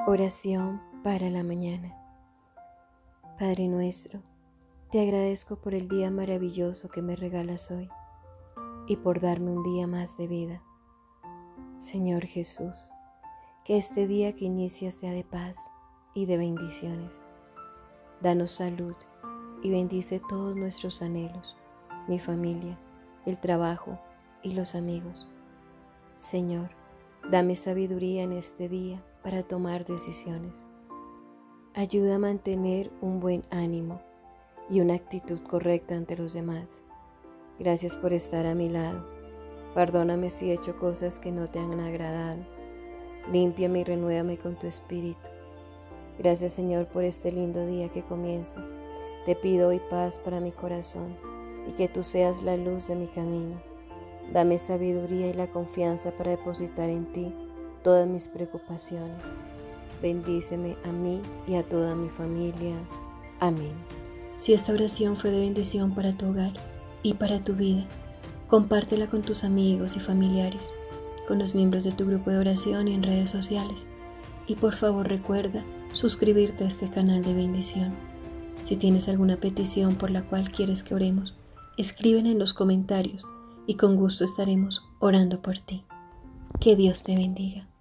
Oración para la mañana. Padre nuestro, te agradezco por el día maravilloso que me regalas hoy y por darme un día más de vida. Señor Jesús, que este día que inicia sea de paz y de bendiciones. Danos salud y bendice todos nuestros anhelos, mi familia, el trabajo y los amigos. Señor, dame sabiduría en este día para tomar decisiones. Ayuda a mantener un buen ánimo y una actitud correcta ante los demás. Gracias por estar a mi lado. Perdóname si he hecho cosas que no te han agradado. Límpiame y renuévame con tu espíritu. Gracias, Señor, por este lindo día que comienza. Te pido hoy paz para mi corazón y que tú seas la luz de mi camino. Dame sabiduría y la confianza para depositar en ti todas mis preocupaciones. Bendíceme a mí y a toda mi familia. Amén. Si esta oración fue de bendición para tu hogar y para tu vida, compártela con tus amigos y familiares, con los miembros de tu grupo de oración y en redes sociales. Y por favor recuerda suscribirte a este canal de bendición. Si tienes alguna petición por la cual quieres que oremos, escríbela en los comentarios y con gusto estaremos orando por ti. Que Dios te bendiga.